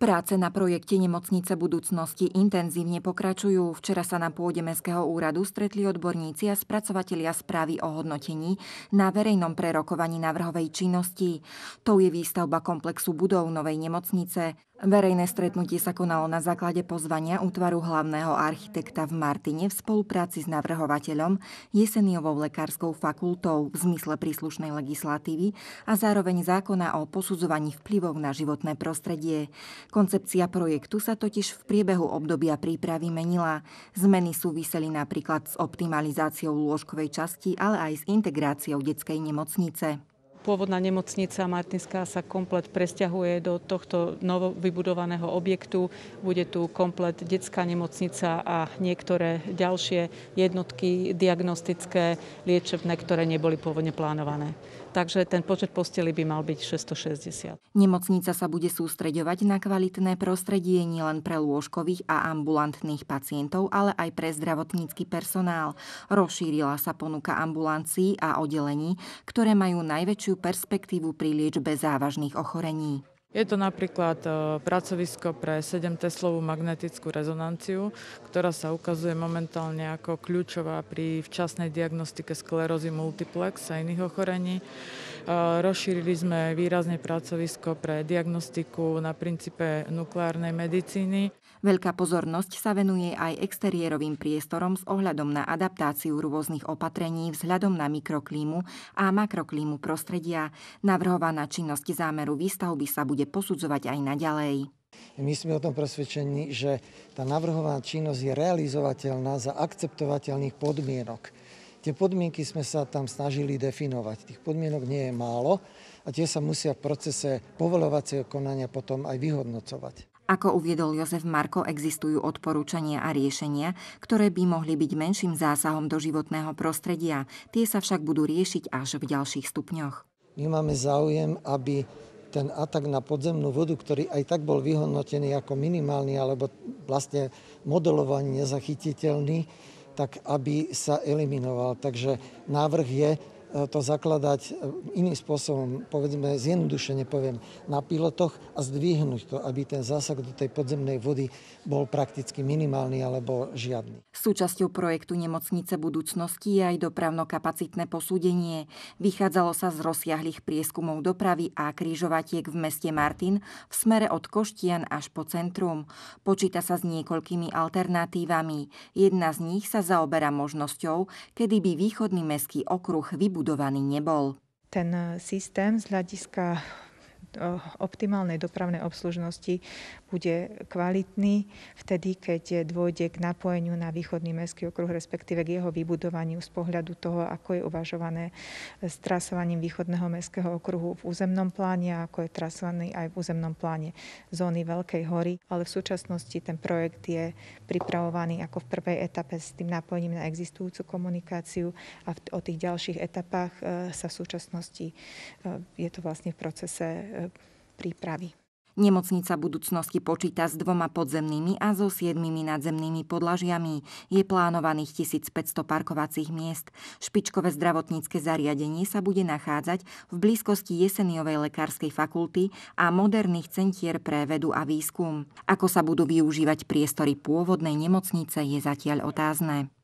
Práce na projekte Nemocnice budúcnosti intenzívne pokračujú. Včera sa na pôde Mestského úradu stretli odborníci a spracovatelia správy o hodnotení na verejnom prerokovaní návrhovej činnosti. Tou je výstavba komplexu budov novej nemocnice. Verejné stretnutie sa konalo na základe pozvania útvaru hlavného architekta v Martine v spolupráci s navrhovateľom Jeseniovou lekárskou fakultou v zmysle príslušnej legislatívy a zároveň zákona o posudzovaní vplyvov na životné prostredie. Koncepcia projektu sa totiž v priebehu obdobia prípravy menila. Zmeny súviseli napríklad s optimalizáciou lôžkovej časti, ale aj s integráciou detskej nemocnice. Pôvodná nemocnica Martinská sa komplet presťahuje do tohto novovybudovaného objektu. Bude tu komplet detská nemocnica a niektoré ďalšie jednotky diagnostické, liečebné, ktoré neboli pôvodne plánované. Takže ten počet postelí by mal byť 660. Nemocnica sa bude sústreďovať na kvalitné prostredie nielen pre lôžkových a ambulantných pacientov, ale aj pre zdravotnícky personál. Rozšírila sa ponuka ambulancií a oddelení, ktoré majú najväčšiu perspektívu pri liečbe závažných ochorení. Je to napríklad pracovisko pre 7-teslovú magnetickú rezonanciu, ktorá sa ukazuje momentálne ako kľúčová pri včasnej diagnostike sklerózy multiplex a iných ochorení. Rozšírili sme výrazne pracovisko pre diagnostiku na princípe nukleárnej medicíny. Veľká pozornosť sa venuje aj exteriérovým priestorom s ohľadom na adaptáciu rôznych opatrení vzhľadom na mikroklímu a makroklímu prostredia. Navrhovaná činnosť zámeru výstavby sa bude posudzovať aj naďalej. My sme o tom presvedčení, že tá navrhovaná činnosť je realizovateľná za akceptovateľných podmienok. Tie podmienky sme sa tam snažili definovať. Tých podmienok nie je málo a tie sa musia v procese povoľovacieho konania potom aj vyhodnocovať. Ako uviedol Jozef Marko, existujú odporúčania a riešenia, ktoré by mohli byť menším zásahom do životného prostredia. Tie sa však budú riešiť až v ďalších stupňoch. My máme záujem, aby ten atak na podzemnú vodu, ktorý aj tak bol vyhodnotený ako minimálny alebo vlastne modelovaný nezachytiteľný, tak aby sa eliminoval. Takže návrh je to zakladať iným spôsobom, povedzme zjednodušene poviem, na pilotoch a zdvihnúť to, aby ten zásah do tej podzemnej vody bol prakticky minimálny alebo žiadny. Súčasťou projektu Nemocnice budúcnosti je aj dopravno-kapacitné posúdenie. Vychádzalo sa z rozsiahlych prieskumov dopravy a križovatiek v meste Martin v smere od Koštian až po centrum. Počíta sa s niekoľkými alternatívami. Jedna z nich sa zaoberá možnosťou, kedy by východný mestský okruh vybudovaný nebol. Ten systém z hľadiska optimálnej dopravnej obslužnosti bude kvalitný vtedy, keď dôjde k napojeniu na východný mestský okruh, respektíve k jeho vybudovaniu z pohľadu toho, ako je uvažované s trasovaním východného mestského okruhu v územnom pláne a ako je trasovaný aj v územnom pláne zóny Veľkej hory. Ale v súčasnosti ten projekt je pripravovaný ako v prvej etape s tým napojením na existujúcu komunikáciu a o tých ďalších etapách sa v súčasnosti je to vlastne v procese prípravy. Nemocnica budúcnosti počíta s 2 podzemnými a so 7 nadzemnými podlažiami. Je plánovaných 1500 parkovacích miest. Špičkové zdravotnícke zariadenie sa bude nachádzať v blízkosti Jeseniovej lekárskej fakulty a moderných centier pre vedu a výskum. Ako sa budú využívať priestory pôvodnej nemocnice, je zatiaľ otázne.